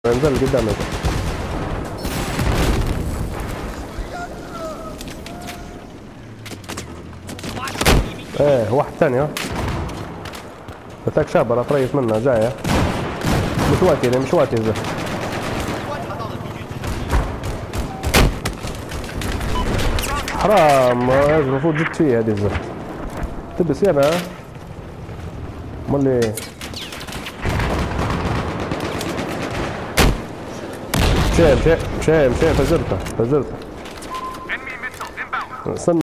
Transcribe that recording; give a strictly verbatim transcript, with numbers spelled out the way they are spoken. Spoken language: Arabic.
انزل قدامك. ايه واحد ثاني ها. هتاك شابة طريف منها جاية. مش وقتي مش وقتي زي. حرام المفروض جبت فيه هذه الزفت. تبس يانا امال ايه؟ مشي مشي مشي مشي فجرته فجرته. استنى